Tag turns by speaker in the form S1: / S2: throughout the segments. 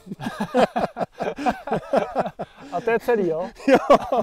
S1: A to je celý, jo?
S2: Jo.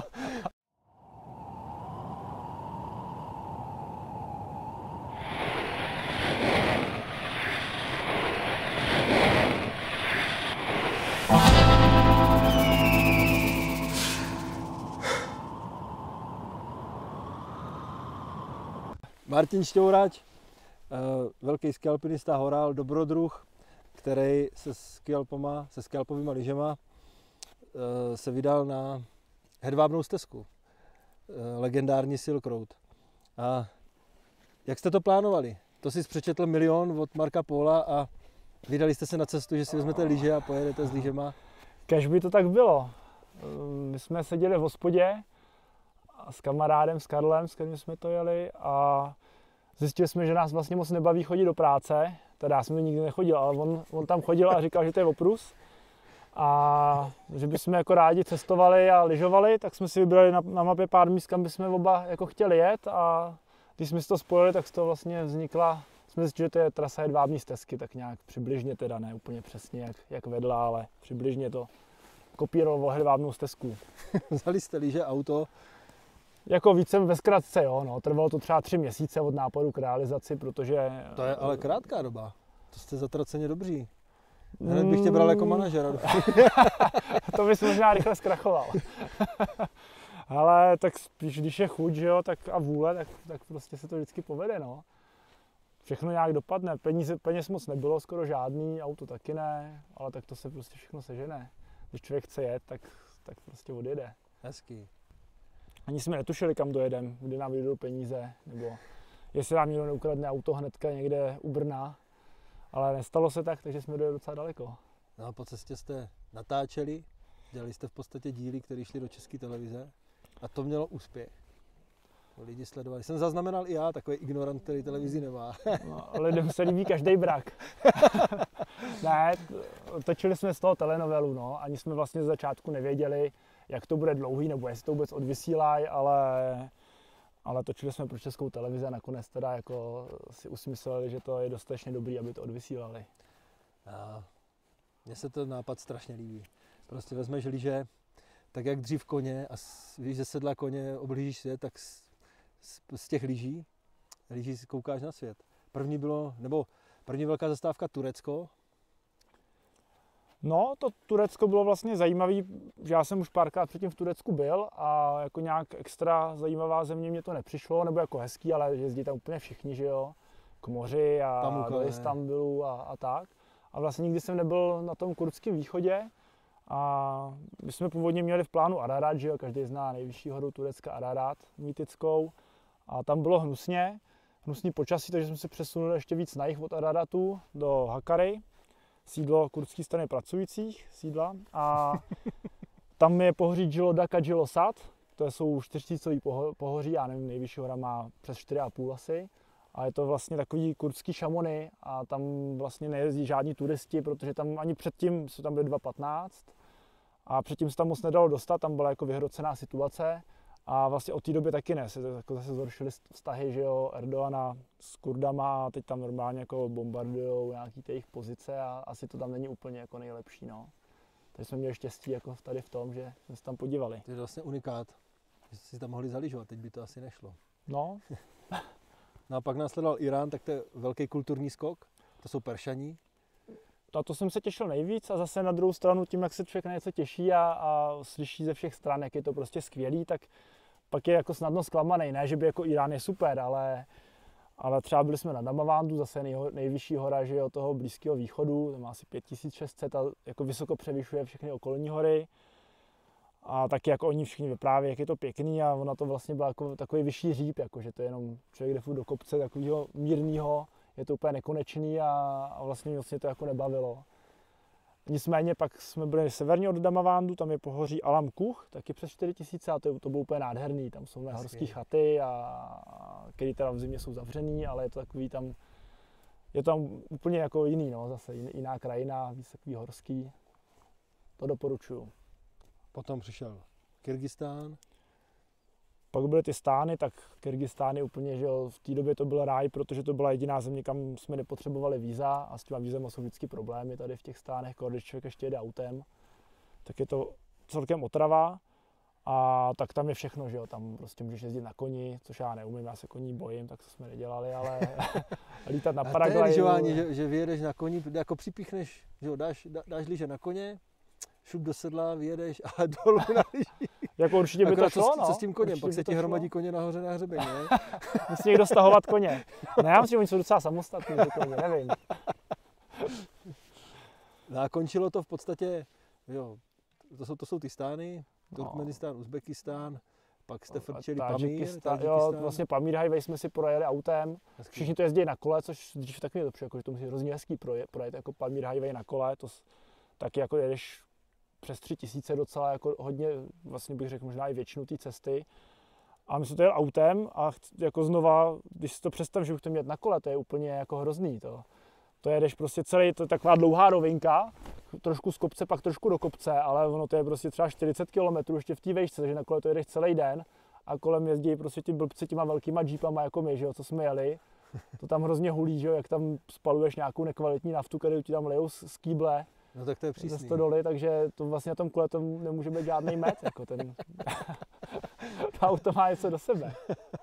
S2: Martin Šťourač, velký skialpinista, horál, dobrodruh, který se skialpovýma lyžema se vydal na hedvábnou stezku, legendární Silk Road. A jak jste to plánovali? To jsi přečetl Milion od Marca Pola a vydali jste se na cestu, že si vezmete lyže a pojedete s lyžema?
S1: Kež by to tak bylo. My jsme seděli v hospodě s kamarádem, s Karlem, s kterým jsme to jeli a zjistili jsme, že nás vlastně moc nebaví chodit do práce. Teda já jsem to nikdy nechodil, ale on tam chodil a říkal, že to je oprus. A že bychom jako rádi cestovali a lyžovali, tak jsme si vybrali na mapě pár míst, kam bychom oba jako chtěli jet a když jsme si to spojili, tak z toho vlastně vznikla, jsme zjistili, že to je trasa hedvábní stezky, tak nějak přibližně teda, ne úplně přesně jak vedla, ale přibližně to kopírovalo hedvábnou stezku.
S2: Vzali jste lyže, auto?
S1: Jako více ve zkratce, jo, no. Trvalo to třeba 3 měsíce od nápadu k realizaci, protože...
S2: To je ale krátká doba. To jste zatraceně dobří. Hned bych tě bral jako manažera.
S1: To bys možná rychle zkrachoval. Ale tak spíš, když je chuť, že jo, tak a vůle, tak prostě se to vždycky povede, no. Všechno nějak dopadne. Peněz moc nebylo, skoro žádný, auto taky ne, ale tak to se prostě všechno sežene. Když člověk chce jet, tak prostě odjede.
S2: Hezký.
S1: Ani jsme netušili, kam dojedeme, kdy nám vyjdou peníze, nebo jestli nám někdo neukradne auto hnedka někde u Brna. Ale nestalo se tak, takže jsme dojeli docela daleko.
S2: No a po cestě jste natáčeli, dělali jste v podstatě díly, které šly do České televize a to mělo úspěch. Lidi sledovali. Jsem zaznamenal i já, takový ignorant, který televizi nemá.
S1: No, lidem se líbí každý brak. Ne, točili jsme z toho telenovelu, no. Ani jsme vlastně z začátku nevěděli, jak to bude dlouhý, nebo jestli to vůbec odvysílají, ale točili jsme pro Českou televizi a nakonec teda jako si usmysleli, že to je dostatečně dobrý, aby to odvysílali.
S2: Mně se ten nápad strašně líbí. Prostě vezmeš lyže, tak jak dřív koně a víš, že sedla koně, oblížíš svět, tak z těch lyží si koukáš na svět. První velká zastávka Turecko.
S1: No, to Turecko bylo vlastně zajímavé, že já jsem už párkrát předtím v Turecku byl a jako nějak extra zajímavá země mě to nepřišlo, nebo jako hezký, ale jezdí tam úplně všichni, že jo, k moři a do Istanbulu a tak. A vlastně nikdy jsem nebyl na tom kurdském východě a my jsme původně měli v plánu Ararat, že jo, každý zná nejvyšší horu Turecka Ararat, mýtickou. A tam bylo hnusný počasí, takže jsme se přesunuli ještě víc na jih od Araratu do Hakkari, sídlo kurdské strany pracujících, sídla. A tam je pohoří Džilodak a Džilosad, to jsou 4000 pohoří, já nevím, nejvyšší hora má přes 4,5 asi. A je to vlastně takový kurdský šamony a tam vlastně nejezdí žádní turisti, protože tam ani předtím se tam byly 2015 a předtím se tam moc nedalo dostat, tam byla jako vyhrocená situace. A vlastně od té doby taky ne, se jako zase zhoršily vztahy, že jo, Erdogana s Kurdama a teď tam normálně jako bombardujou nějaký ty jejich pozice a asi to tam není úplně jako nejlepší, no. Takže jsme měli štěstí jako tady v tom, že jsme se tam podívali.
S2: To je vlastně unikát, že si tam mohli zalyžovat, teď by to asi nešlo.
S1: No.
S2: No a pak následoval Irán, tak to je velký kulturní skok, to jsou Peršaní.
S1: Na to jsem se těšil nejvíc a zase na druhou stranu tím, jak se člověk na něco těší a slyší ze všech stran, jak je to prostě skvělý, tak pak je jako snadno zklamaný. Ne, že by jako Irán je super, ale třeba byli jsme na Damavandu, zase nejvyšší hora, že je od toho Blízkého východu, to má asi 5600 a jako vysoko převyšuje všechny okolní hory. A taky jako oni všichni vyprávějí, jak je to pěkný a ona to vlastně byla jako takový vyšší hříb, jako že to je jenom člověk jde furt do kopce takového mírného, je to úplně nekonečný a vlastně to jako nebavilo. Nicméně pak jsme byli severně od Damavandu, tam je pohoří Alam Kuh, taky přes 4000 a to bylo úplně nádherný, tam jsou horské chaty, které teda v zimě jsou zavřený, ale je to takový tam, je tam úplně jako jiný, no, zase jiná krajina, víc takový horský, to doporučuju.
S2: Potom přišel Kyrgyzstán.
S1: Pak byly ty stány, tak Kyrgyzstán je úplně, že jo, v té době to byl ráj, protože to byla jediná země, kam jsme nepotřebovali víza a s těma vízama jsou vždycky problémy tady v těch stánech, když člověk ještě jede autem, tak je to celkem otrava a tak tam je všechno, že jo, tam prostě můžeš jezdit na koni, což já neumím, já se koní bojím, tak to jsme nedělali, ale lítat na paraglaju.
S2: A to je že vyjedeš na koni, jako připíchneš, že jo, dáš lyže na koně, šup do sedla, vyjedeš a dolů na lyži.
S1: Jako určitě by to šlo,
S2: co s tím koněm,
S1: určitě
S2: pak se ti hromadí koně nahoře na hřebení, ne?
S1: Musí někdo stahovat koně. Ne, já myslím, že oni jsou docela samostatní, ty koně, nevím.
S2: No a končilo to v podstatě, jo, to jsou ty stány, Turkmenistán, Uzbekistán, pak jste frčeli Pamír,
S1: jo, vlastně Pamír Highway jsme si projeli autem, všichni to jezdí na kole, což když taky je to přijde, jako, že to musí hrozně hezký projet jako Pamír Highway na kole, to taky jako jedeš přes 3000 docela jako hodně, vlastně bych řekl možná i většinu té cesty. A my jsme to jeli autem a jako znova, když si to představ, že bych to měl na kole, to je úplně jako hrozný. To jedeš prostě celý, to je taková dlouhá rovinka, trošku z kopce, pak trošku do kopce, ale ono to je prostě třeba 40 km ještě v té vejšce, takže na kole to jedeš celý den a kolem jezdí prostě ti blbci těma velkýma jeepama jako my, že jo, co jsme jeli. To tam hrozně hulí, že jo, jak tam spaluješ nějakou nekvalitní naftu, kterou ti tam lejou z kýble.
S2: No tak to je přísný.
S1: Ze stodoly, takže to vlastně na tom kole to nemůže být žádný met, jako ten. To auto má něco do sebe.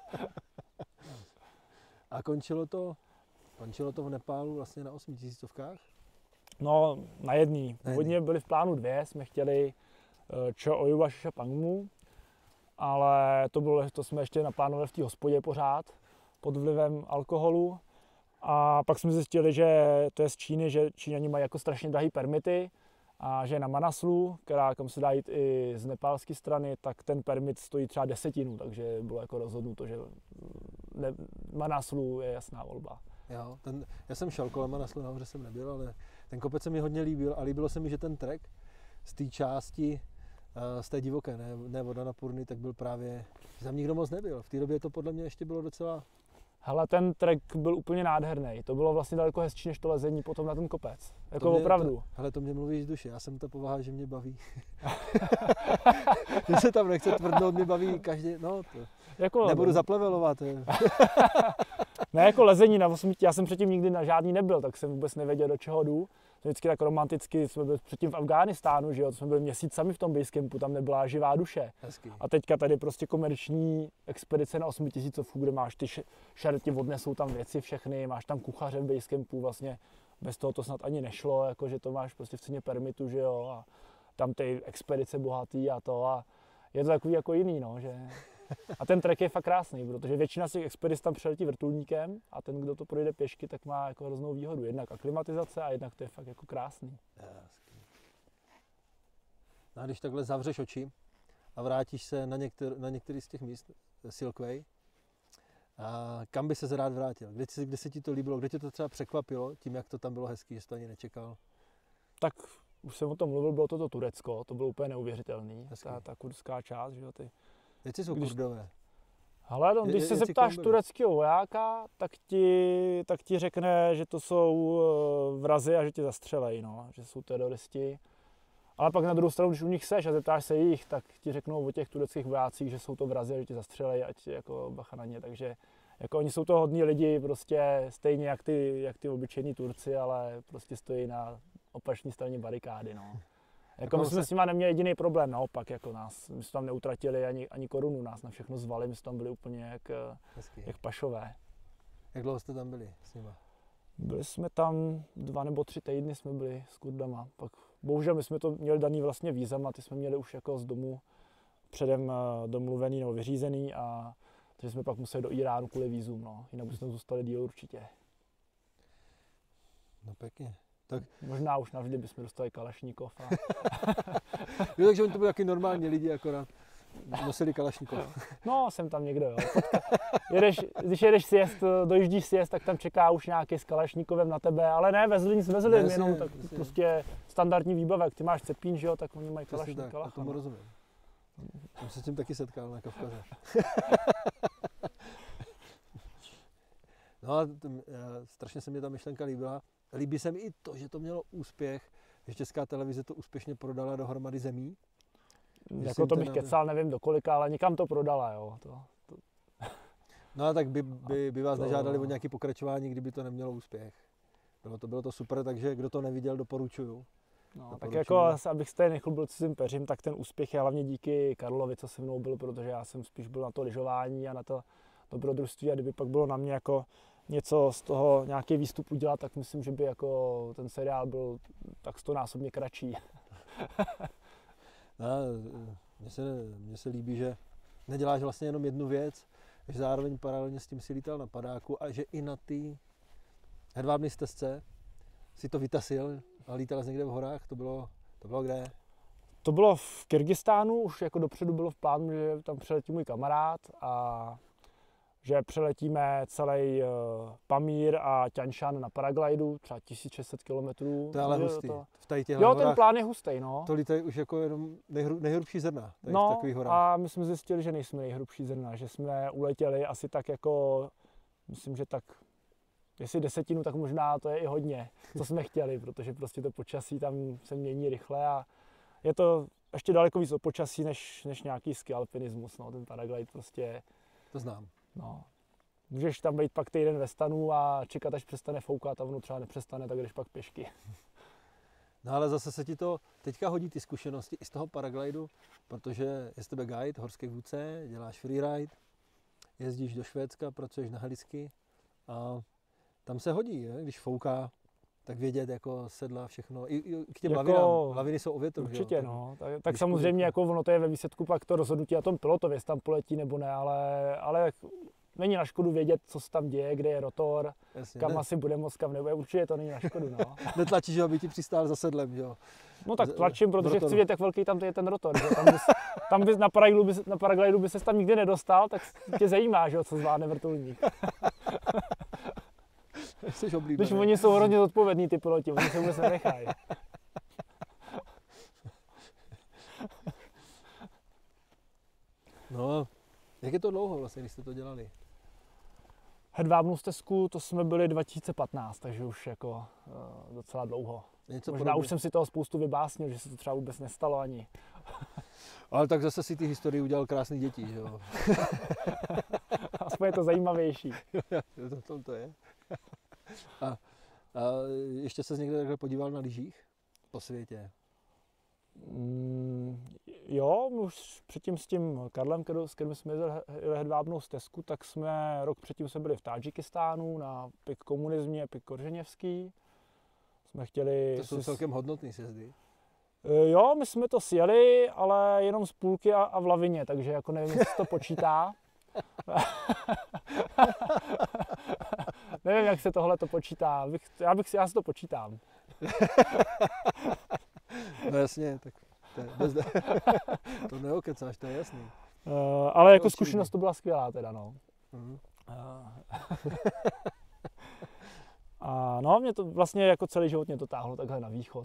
S2: A končilo to v Nepálu vlastně na 8000.
S1: No, na jedný. Původně byli v plánu 2, jsme chtěli Cho Oyu a Shishapangmu, ale to jsme ještě naplánovali v té hospodě pořád, pod vlivem alkoholu. A pak jsme zjistili, že to je z Číny, že Číňani mají jako strašně drahý permity a že na Manaslu, kam se dá jít i z nepálské strany, tak ten permit stojí třeba 10, takže bylo jako rozhodnuto, že Manaslu je jasná volba.
S2: Jo, já jsem šel kolem Manaslu, nahoře jsem nebyl, ale ten kopec se mi hodně líbil a líbilo se mi, že ten trek z té části, z té divoké, ne voda na Purny, tak byl právě, že tam nikdo moc nebyl. V té době to podle mě ještě bylo docela...
S1: Hele, ten trek byl úplně nádherný. To bylo vlastně daleko hezčí než to lezení potom na ten kopec. Jako opravdu.
S2: Hele, to mě mluvíš z duše. Já jsem ta povaha, že mě baví. Že se tam nechce tvrdnout, mě baví každý, no to... Jako, nebudu zaplevelovat.
S1: Ne, jako lezení na 8, já jsem předtím nikdy na žádný nebyl, tak jsem vůbec nevěděl, do čeho jdu. Vždycky tak romanticky jsme byli předtím v Afghánistánu, že jo, jsme byli měsíc sami v tom basecampu, tam nebyla živá duše.
S2: Hezky.
S1: A teďka tady prostě komerční expedice na 8000, kde máš ty šerti, odnesou tam věci všechny, máš tam kuchaře v basecampu, vlastně bez toho to snad ani nešlo, jako že to máš prostě v ceně permitu, že jo, a tam ty expedice bohatý a to a je to takový jako jiný, no, že... A ten trek je fakt krásný, protože většina z těch expedic tam přiletí vrtulníkem a ten, kdo to projde pěšky, tak má jako hroznou výhodu. Jednak aklimatizace a jednak to je fakt jako krásný.
S2: A když takhle zavřeš oči a vrátíš se na některý z těch míst, Silkway, a kam by ses rád vrátil? Kde se ti to líbilo? Kde tě to třeba překvapilo tím, jak to tam bylo hezký, že jsi to ani nečekal?
S1: Tak už jsem o tom mluvil, bylo to Turecko, to bylo úplně neuvěřitelný. Ta kurdská část, že jo, ty.
S2: Jací jsou Kurdové?
S1: Hele, no, když se zeptáš tureckého vojáka, tak ti řekne, že to jsou vrazi a že tě zastřelej, no, že jsou teroristi. Ale pak na druhou stranu, když u nich seš a zeptáš se jich, tak ti řeknou o těch tureckých vojácích, že jsou to vrazi a že tě zastřelej, ať jako bacha na ně. Takže jako oni jsou to hodní lidi, prostě stejně jak ty obyčejní Turci, ale prostě stojí na opačné straně barikády, no. Jako my jsme s nima neměli jediný problém, naopak, jako my jsme tam neutratili ani korunu, nás na všechno zvali, my jsme tam byli úplně jak pašové.
S2: Jak dlouho jste tam byli s nima?
S1: Byli jsme tam 2 nebo 3 týdny jsme byli s Kurdama, pak bohužel my jsme to měli daný vlastně vízama, ty jsme měli už jako z domu předem domluvený nebo vyřízený a takže jsme pak museli do Iránu kvůli vízum, no, jinak bychom zůstali díl určitě.
S2: No pěkně. Tak.
S1: Možná už navždy bychom dostali Kalašníkov.
S2: Jo, takže oni to byli taky normální lidi, akorát nosili Kalašníkov.
S1: No, jsem tam někdo, jo. Když jedeš sjezd, dojíždíš sjezd, tak tam čeká už nějaký s Kalašníkovem na tebe, ale ne, vezli nic, jenom tak prostě standardní výbavek. Ty máš cepín, že jo, tak oni mají Kalašník.
S2: Tak, tomu rozumím. Jsem se s tím taky setkal na Kavkaze. No a strašně se mi ta myšlenka líbila. Líbí se mi i to, že to mělo úspěch, že Česká televize to úspěšně prodala dohromady zemí.
S1: jako to bych kecal, nevím do kolika, ale někam to prodala, jo.
S2: No a tak by vás nežádali o nějaké pokračování, kdyby to nemělo úspěch. Bylo to super, takže kdo to neviděl, doporučuju.
S1: No, tak jako, abych se tady nechlubil cizím peřím, tak ten úspěch je hlavně díky Karlovi, co se mnou byl, protože já jsem spíš byl na to lyžování a na to dobrodružství a kdyby pak bylo na mě jako něco z toho, nějaký výstup udělat, tak myslím, že by jako ten seriál byl tak 100násobně kratší.
S2: Mně se líbí, že neděláš vlastně jenom jednu věc, že zároveň paralelně s tím si lítal na padáku a že i na té hedvábné stezce si to vytasil a lítal někde v horách, to bylo kde?
S1: To bylo v Kyrgyzstánu, už jako dopředu bylo v plánu, že tam přeletí můj kamarád a že přeletíme celý Pamír a Tian Shan na paraglidu, třeba 1600 km.
S2: To je ale hustý.
S1: Jo, ten plán je hustý, no.
S2: To lítají už jako jenom nejhrubší zrna tady
S1: no,
S2: v takových horách.
S1: A my jsme zjistili, že nejsme nejhrubší zrna, že jsme uletěli asi tak jako, myslím, že tak, jestli 10, tak možná to je i hodně, co jsme chtěli, protože prostě to počasí tam se mění rychle a je to ještě daleko víc o počasí, než nějaký ski alpinismus, no, ten paraglide prostě.
S2: To znám.
S1: No. Můžeš tam být pak týden ve stanu a čekat, až přestane foukat a ono třeba nepřestane, tak jdeš pak pěšky.
S2: No ale zase se ti to teďka hodí ty zkušenosti i z toho paraglidu, protože je z tebe guide, horský vůdce, děláš freeride, jezdíš do Švédska, pracuješ na helisky a tam se hodí, je? Když fouká, tak vědět jako sedla všechno. I k těm
S1: jako,
S2: lavinám. Laviny jsou o větru.
S1: Určitě,
S2: jo?
S1: No. Tak samozřejmě jako ono to je ve výsledku pak to rozhodnutí na tom pilotovi, jestli tam poletí nebo ne, ale není na škodu vědět, co se tam děje, kde je rotor, jasně, kam asi bude moc, kam nebude. Určitě to není na škodu. No.
S2: Netlačíš, aby ti přistál za sedlem, jo?
S1: No tak tlačím, protože chci vědět, jak velký tam je ten rotor. Že? Tam bys na paraglidu by ses tam nikdy nedostal, tak tě zajímá, že? Co zvládne vrtulník. Když oni jsou hrozně zodpovědní, ty piloti, oni se vůbec nenechají.
S2: No, jak je to dlouho vlastně, když jste to dělali?
S1: Hedvábnou stezku, to jsme byli 2015, takže už jako docela dlouho. Možná už jsem si toho spoustu vybásnil, že se to třeba vůbec nestalo ani.
S2: Ale tak zase si ty historii udělal krásný děti, že jo?
S1: Aspoň je to zajímavější.
S2: To je. A ještě ses někde takhle podíval na lyžích po světě?
S1: Jo, už předtím s tím Karlem, s kterým jsme jeli hedvábnou stezku, tak jsme rok předtím jsme byli v Tádžikistánu na Pik Komunizmě, Pik Korženěvský. Jsme chtěli...
S2: To jsou celkem hodnotný sjezdy.
S1: Jo, my jsme to sjeli, ale jenom z půlky a v lavině, takže jako nevím, jestli to počítá. Nevím, jak se tohle to počítá. Já si to počítám.
S2: No jasně, tak to neokecáš, to je jasný.
S1: Ale jako zkušenost to byla skvělá teda, no. A no, mě to vlastně jako celý život mě to táhlo takhle na východ.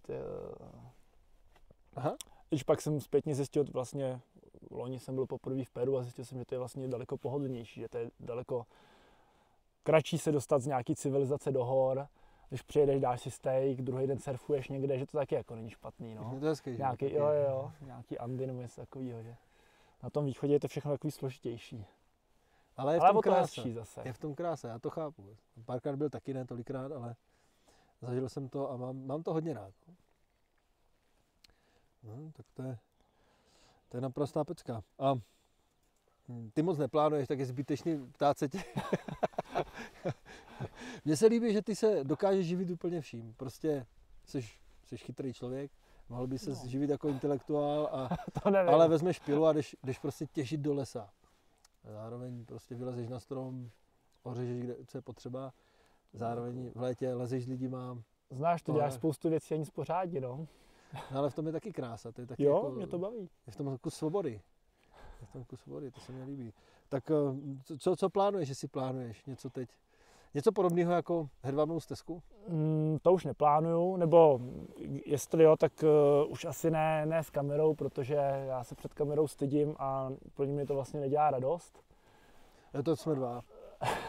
S2: Aha.
S1: Když pak jsem zpětně zjistil, vlastně loni jsem byl poprvé v Peru a zjistil jsem, že to je vlastně daleko pohodlnější, že to je daleko kratší se dostat z nějaký civilizace do hor. Když přijedeš, dáš si steak, druhý den surfuješ někde, že to taky jako není špatný, no.
S2: To je hezký,
S1: nějaký, nějaký Andy nebo něco takového, že na tom východě je to všechno takový složitější.
S2: Ale je v tom krása.
S1: Zase.
S2: Je v tom krása, já to chápu. Párkrát byl taky, ne tolikrát, ale zažil jsem to a mám to hodně rád. No, tak to je naprostá pecka. A ty moc neplánuješ, tak je zbytečný ptát se tě. Mně se líbí, že ty se dokážeš živit úplně vším. Prostě jsi chytrý člověk, mohl by se živit jako intelektuál, ale vezmeš pilu a jdeš prostě těžit do lesa. Zároveň prostě vylezeš na strom, ořežeš, kde co je potřeba. Zároveň v létě lezeš s lidima.
S1: Znáš, to děláš spoustu věcí ani spořádně, no.
S2: No, ale v tom je taky krása. To je taky
S1: jo,
S2: jako,
S1: mě to baví.
S2: Je v tom kus svobody. To se mi líbí. Tak co plánuješ, jestli plánuješ něco teď? Něco podobného jako hedvábnou stezku?
S1: To už neplánuju, nebo jestli jo, tak už asi ne s kamerou, protože já se před kamerou stydím a pro mě to vlastně nedělá radost.
S2: To jsme dva.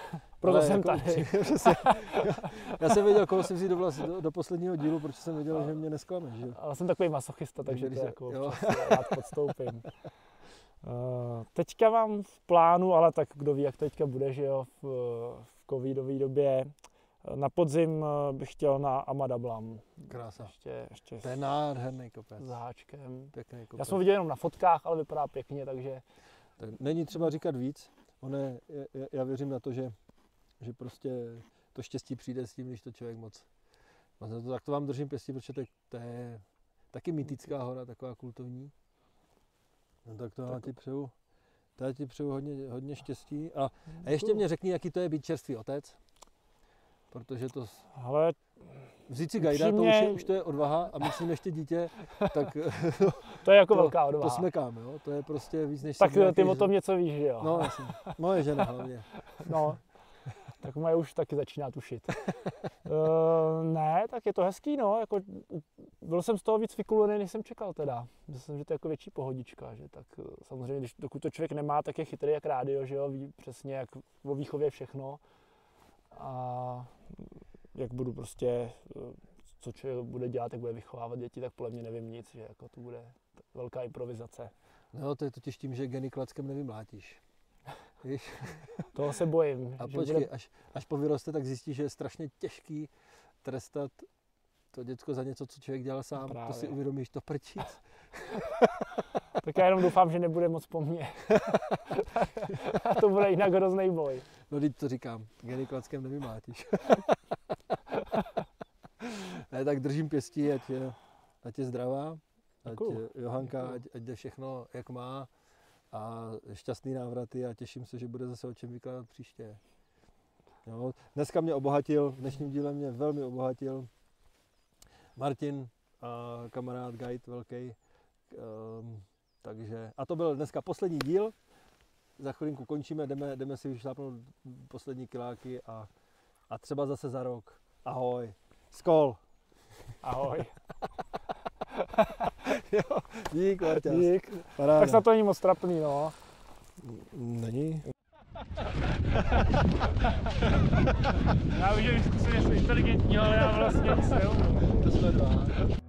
S1: Proto
S2: Ale
S1: jsem
S2: jako
S1: tady.
S2: přesně. Já jsem věděl, koho si vzít do posledního dílu, protože jsem věděl, že mě nesklameš. Že?
S1: Ale jsem takový masochista, takže to jako rád podstoupím. Teďka mám v plánu, ale tak kdo ví, jak teďka bude, že jo, v covidové době. Na podzim bych chtěl na Amadablam.
S2: Krása.
S1: Ještě
S2: to je nádherný kopec.
S1: S háčkem.
S2: Pěkný kopec.
S1: Já jsem ho viděl jenom na fotkách, ale vypadá pěkně, takže...
S2: Tak není třeba říkat víc. Já věřím na to, že prostě to štěstí přijde s tím, když to člověk moc. Tak to vám držím pěstí, protože to je taky mytická hora, taková kultovní. No tak to já ti přeju hodně štěstí. A ještě mě řekni, jaký to je být čerstvý otec. Protože to...
S1: Ale
S2: vzít si gajda, už to je odvaha a mít s ním ještě dítě, tak...
S1: to je jako velká odvaha.
S2: To smekám, jo? To je prostě víc než...
S1: Tak ty o tom něco víš, že jo?
S2: No jasně. Moje žena hlavně.
S1: No, tak moje už taky začíná tušit. Ne, tak je to hezký, no. Jako, byl jsem z toho víc vykulený, než jsem čekal teda. Myslel jsem, že to je jako větší pohodička, že tak samozřejmě, dokud to člověk nemá, tak je chytrý jak rádio, že jo? Ví přesně jak o výchově všechno. A jak budu prostě, co člověk bude dělat, jak bude vychovávat děti, tak podle mě nevím nic, že jako to bude velká improvizace.
S2: No to je totiž tím, že geny klackem nevymlátíš. Víš?
S1: Toho se bojím.
S2: A počkej, bude... až povyroste, tak zjistíš, že je strašně těžký trestat to děcko za něco, co člověk dělal sám. Právě. To si uvědomíš, to prčíc.
S1: Tak já jenom doufám, že nebude moc po mně. To bude jinak hrozný boj.
S2: No teď to říkám, geny klackem nevymlátíš. Ne, tak držím pěstí, ať je zdravá, ať Johanka, ať jde všechno, jak má a šťastný návraty a těším se, že bude zase o čem vykládat příště. Jo, dneska mě obohatil, v dnešním díle mě velmi obohatil Martin, kamarád, guide velký. Takže, a to byl dneska poslední díl, za chvilinku končíme, jdeme si vyšlápnout poslední kiláky a třeba zase za rok. Ahoj. Skol.
S1: Ahoj.
S2: Jo, dík, Marťas.
S1: Dík.
S2: Paráda.
S1: Tak se to není moc trapný, no.
S2: Není.
S1: Já už že vy zkusím něco inteligentního, ale já vlastně nic neumím.
S2: To jsme dva.